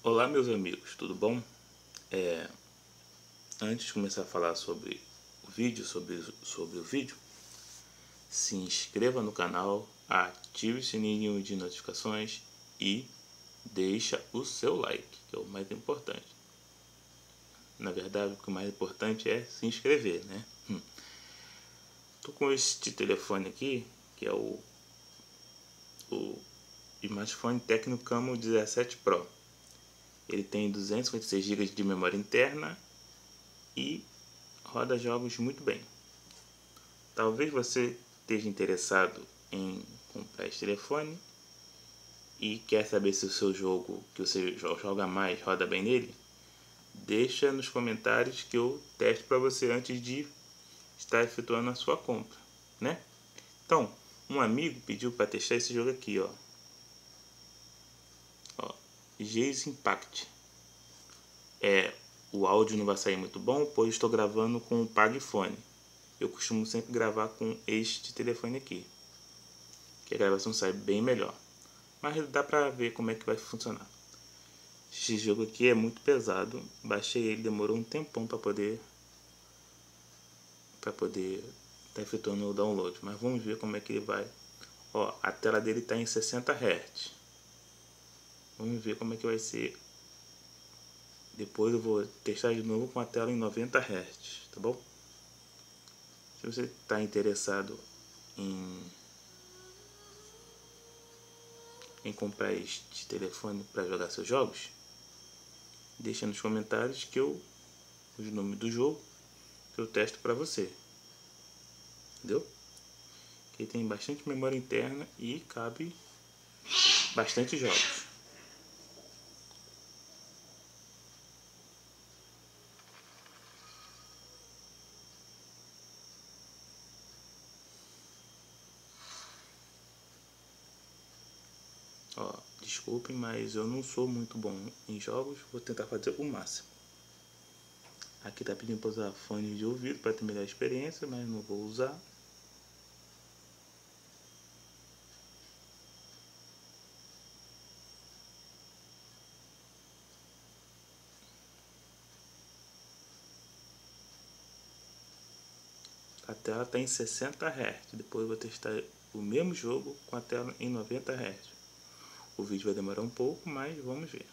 Olá, meus amigos, tudo bom? Antes de começar a falar sobre o vídeo, se inscreva no canal, ative o sininho de notificações e deixa o seu like, que é o mais importante. Na verdade, o que é mais importante é se inscrever, né? Tô com este telefone aqui, que é o smartphone Tecno Camon 17 Pro. Ele tem 256 GB de memória interna e roda jogos muito bem. Talvez você esteja interessado em comprar esse telefone e quer saber se o seu jogo que você joga mais roda bem nele. Deixa nos comentários que eu testo para você antes de estar efetuando a sua compra, né? Então, um amigo pediu para testar esse jogo aqui, ó. Genshin Impact. O áudio não vai sair muito bom, pois estou gravando com o PagPhone. Eu costumo sempre gravar com este telefone aqui, que a gravação sai bem melhor. Mas dá pra ver como é que vai funcionar. Esse jogo aqui é muito pesado. Baixei ele, demorou um tempão para poder estar efetuando o download. Mas vamos ver como é que ele vai. Ó, a tela dele está em 60 Hz. Vamos ver como é que vai ser. Depois eu vou testar de novo com a tela em 90 Hz, tá bom? Se você está interessado em comprar este telefone para jogar seus jogos, deixa nos comentários que o nome do jogo que eu testo para você, entendeu? Que tem bastante memória interna e cabe bastante jogos. Ó, desculpem, mas eu não sou muito bom em jogos, vou tentar fazer o máximo. Aqui tá pedindo para usar fone de ouvido para ter melhor experiência, mas não vou usar. A tela está em 60 Hz. Depois eu vou testar o mesmo jogo com a tela em 90 Hz. O vídeo vai demorar um pouco, mas vamos ver.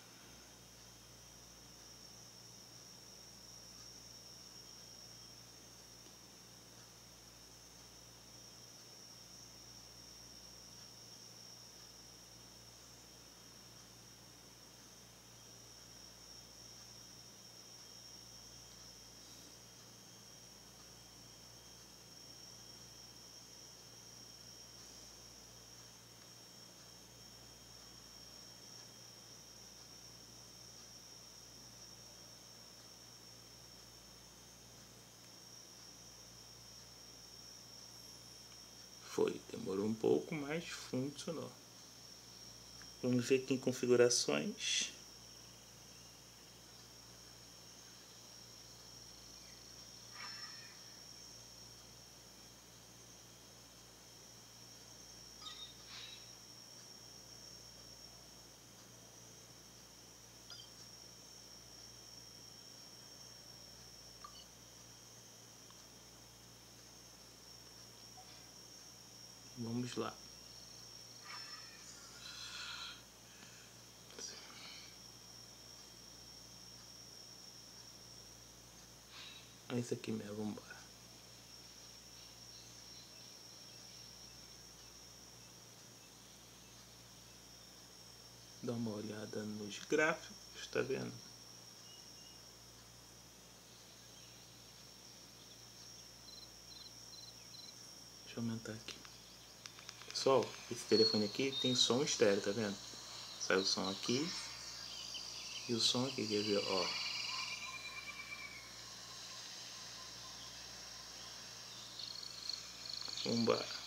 Foi, demorou um pouco, mas funcionou. Vamos ver aqui em configurações. Vamos lá. É isso aqui mesmo, vamos embora. Dá uma olhada nos gráficos, tá vendo? Deixa eu aumentar aqui. Pessoal, esse telefone aqui tem som estéreo, tá vendo? Sai o som aqui e o som aqui, quer ver? Ó. Vamos embora.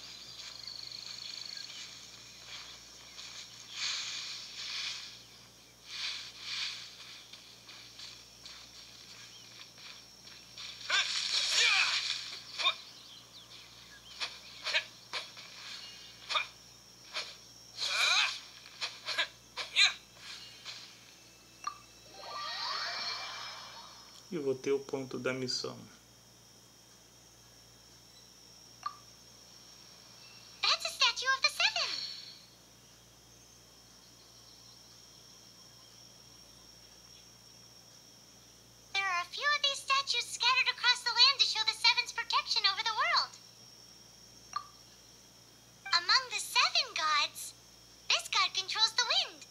e vou ter o ponto da missão. That's a statue of the Seven. There are a few of these statues scattered across the land to show the Seven's protection over the world. Among the Seven gods, this god controls the wind.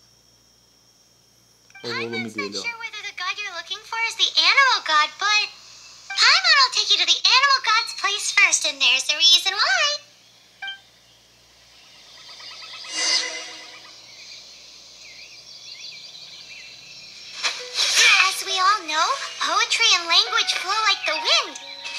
O volume Paimon's not dele, ó. sure whether the god you're looking for is the animal god, but Paimon will take you to the animal god's place first, and there's the reason why. As we all know, poetry and language flow like the wind.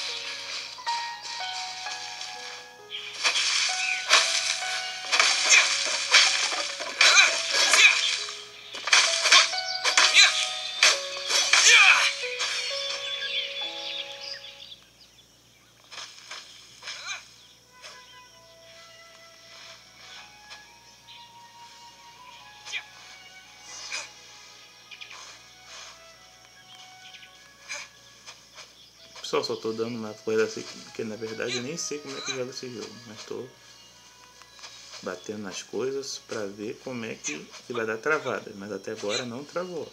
Pessoal, só tô dando uma coisa assim, porque na verdade eu nem sei como é que joga esse jogo, mas tô batendo nas coisas pra ver como é que vai dar travada, mas até agora não travou.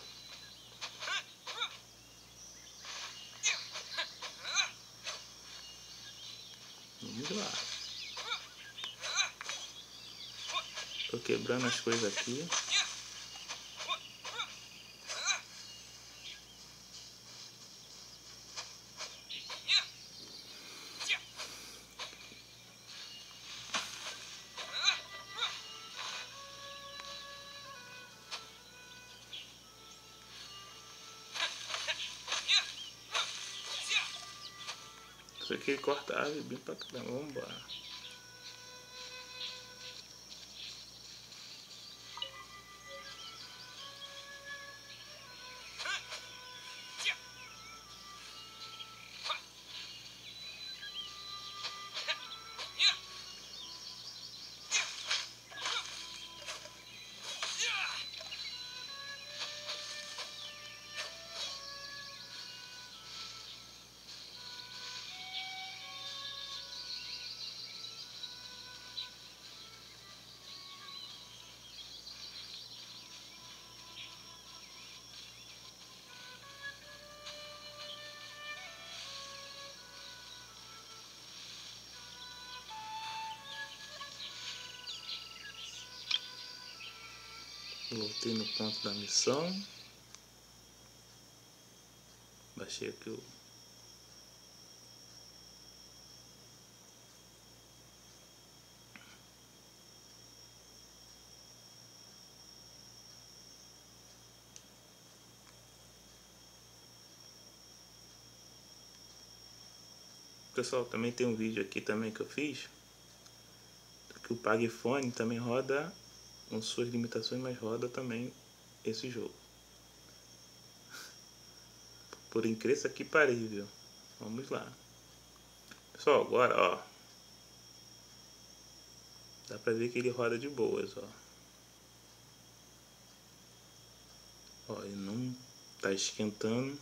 Vamos lá. Tô quebrando as coisas aqui. Isso aqui corta a árvore bem pra caramba. Vamos embora. Voltei no ponto da missão. Baixei aqui o... Pessoal, também tem um vídeo aqui também que eu fiz, que o PagPhone também roda com suas limitações, mas roda também esse jogo. Por incrível que parível. Vamos lá. Pessoal, agora, ó. Dá pra ver que ele roda de boas, ó. Ó, ele não tá esquentando.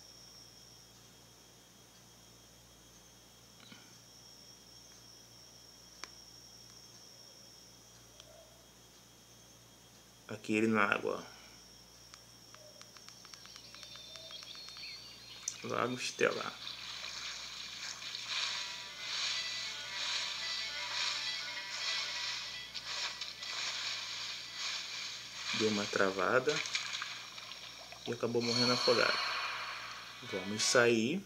Aqui ele na água, ó. Lago Estelar. Deu uma travada e acabou morrendo afogado. Vamos sair,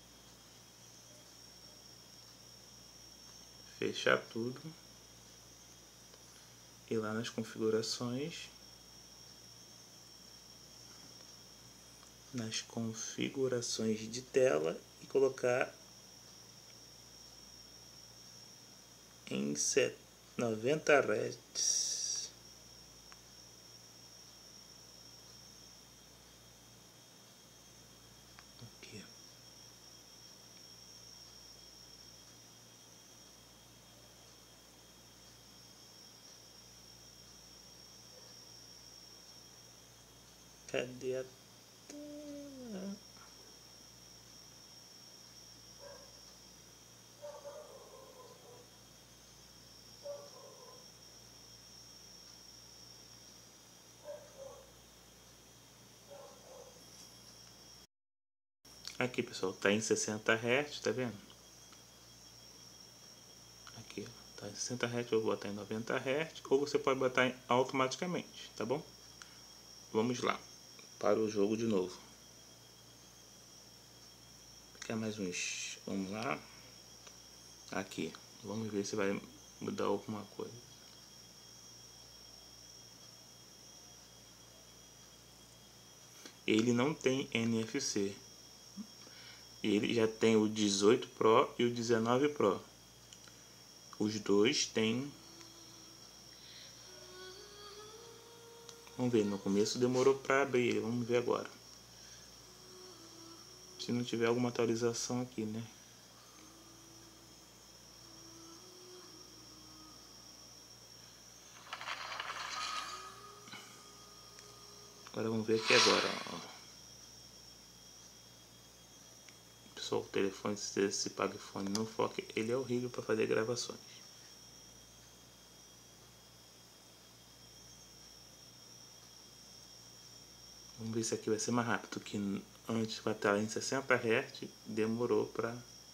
fechar tudo, ir lá nas configurações, de tela e colocar em 90 Hz. Aqui. Cadê a tela? Aqui, pessoal, tá em 60 Hz, tá vendo? Aqui, ó, tá em 60 Hz, eu vou botar em 90 Hz, ou você pode botar automaticamente, tá bom? Vamos lá, para o jogo de novo. Quer mais uns? Vamos lá. Aqui, vamos ver se vai mudar alguma coisa. Ele não tem NFC. Ele já tem o 18 Pro e o 19 Pro. Os dois têm. Vamos ver, no começo demorou para abrir ele. Vamos ver agora. Se não tiver alguma atualização aqui, né? Agora vamos ver aqui agora, ó. Pessoal, o telefone, se esse pagfone não foca, ele é horrível para fazer gravações. Vamos ver se aqui vai ser mais rápido, que antes vai estar em 60 Hz, demorou para...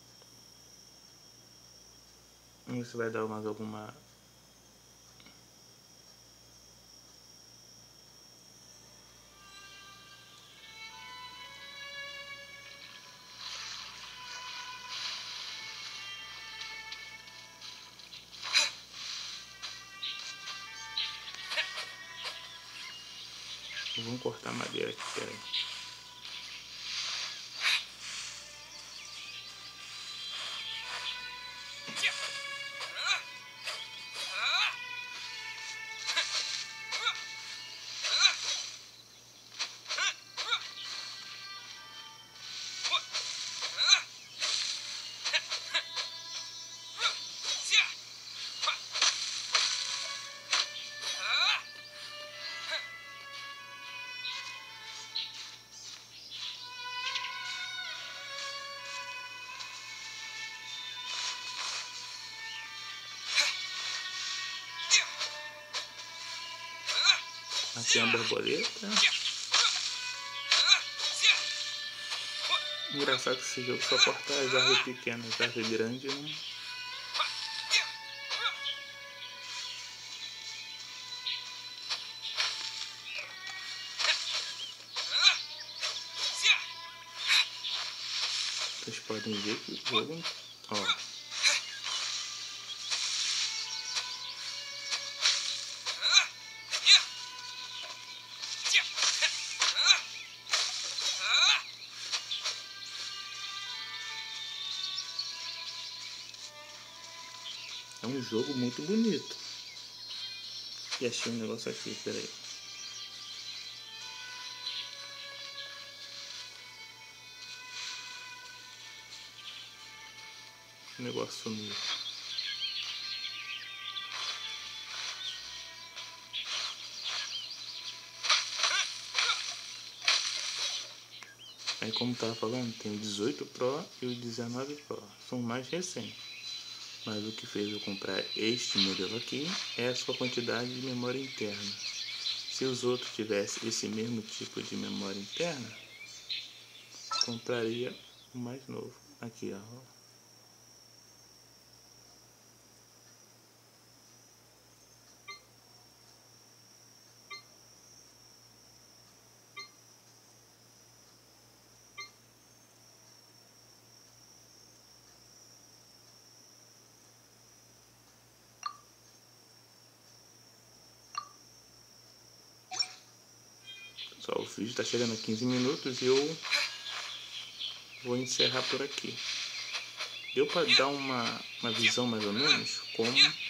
Vamos ver se vai dar mais alguma... Vamos cortar a madeira aqui, peraí. Aqui é uma borboleta. Engraçado que esse jogo só corta as árvores pequenas, as árvores grandes não. Vocês podem ver que o jogo, ó, é um jogo muito bonito. E achei um negócio aqui, peraí. O negócio sumiu. Aí, como tava falando, tem o 18 Pro e o 19 Pro. São mais recentes. Mas o que fez eu comprar este modelo aqui é a sua quantidade de memória interna. Se os outros tivessem esse mesmo tipo de memória interna, compraria o mais novo. Aqui, ó. Só o vídeo está chegando a 15 minutos e eu vou encerrar por aqui. Deu para dar uma visão mais ou menos como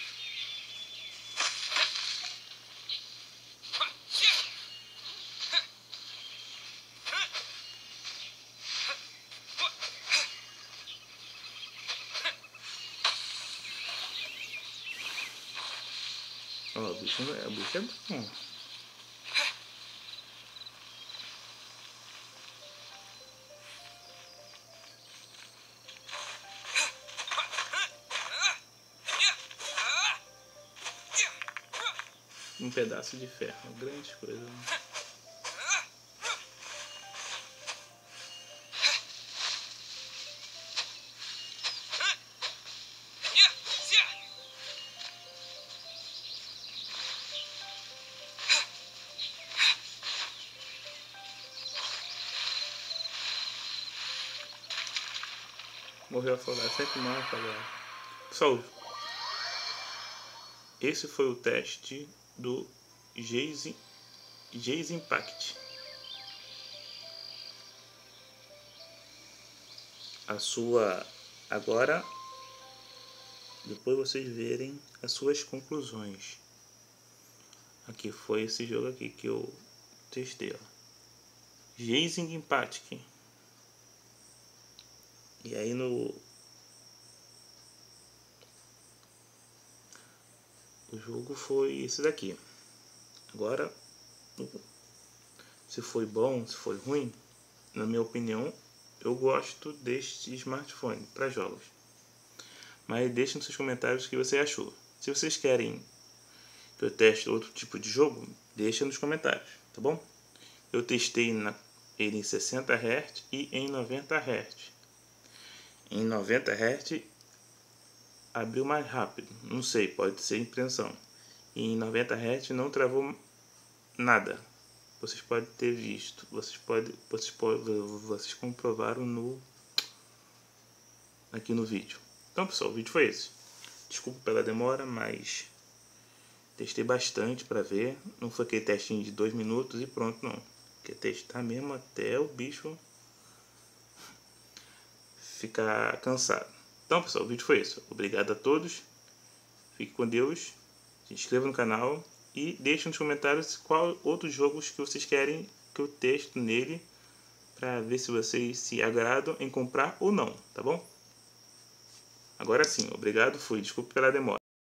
ó, o bicho é bom. Um pedaço de ferro, grande coisa. Morreu afogado, sempre morre afogado. Pessoal, esse foi o teste do Geis Impact. A sua... Agora, depois vocês verem as suas conclusões. Aqui foi esse jogo aqui que eu testei, ó. Geis Impact. E aí o jogo foi esse daqui. Agora, se foi bom, se foi ruim, na minha opinião, eu gosto deste smartphone para jogos. Mas deixe nos seus comentários o que você achou. Se vocês querem que eu teste outro tipo de jogo, deixa nos comentários, tá bom? Eu testei ele em 60 Hz e em 90 Hz. Em 90 Hz abriu mais rápido, não sei, pode ser impressão. E em 90 Hz não travou nada. Vocês podem ter visto, vocês comprovaram aqui no vídeo. Então, pessoal, o vídeo foi esse. Desculpa pela demora, mas testei bastante para ver. Não foi aquele testinho de 2 minutos e pronto, não. Quer testar mesmo até o bicho ficar cansado. Então, pessoal, o vídeo foi esse. Obrigado a todos. Fique com Deus. Se inscreva no canal e deixe nos comentários qual outros jogos que vocês querem que eu teste nele, para ver se vocês se agradam em comprar ou não, tá bom? Agora sim, obrigado, fui. Desculpe pela demora.